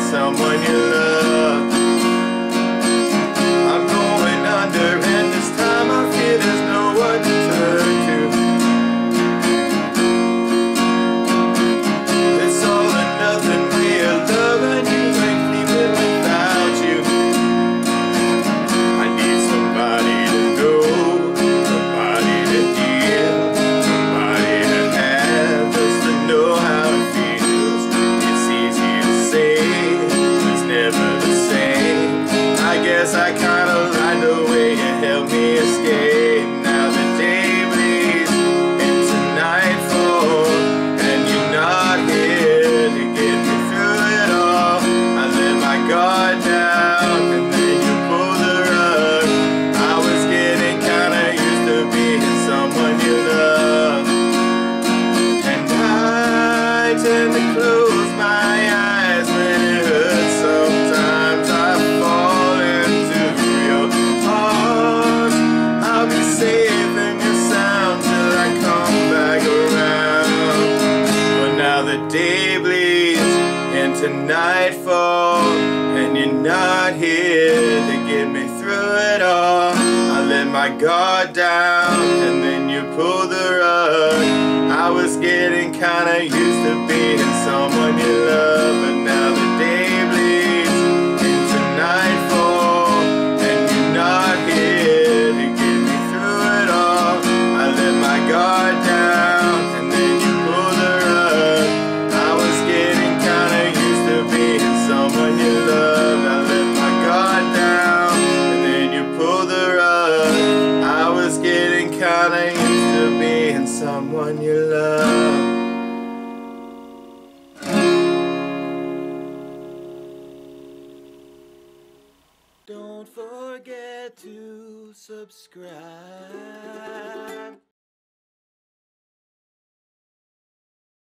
someone you love. I'm going under, and this time I fear there's no one to turn to. It's all or nothing way of love, and you ain't leaving without you. I need somebody to know, somebody to hear, somebody to have, just to know how it feels. It's easy to say, it's never the same. I guess I kinda like the way you helped me escape. Now the day bleeds into nightfall, and you're not here to get me through it all. I let my guard down, and then you pull the rug. I was getting kinda used to being someone you love, and I tend to close my eyes when it hurts. Sometimes I fall into your arms. I'll be safe in your sound till I come back around. But now the day bleeds into nightfall, and you're not here to get me through it all. I let my guard down, and then you pull the rug. I was getting kinda used to being someone you love, but now the day bleeds into nightfall, and you're not here to get me through it all. I let my guard down, and then you pull the rug. I was getting kinda used to being someone you loved. I let my guard down, and then you pull the rug. I was getting kinda used to being someone you love. Don't forget to subscribe.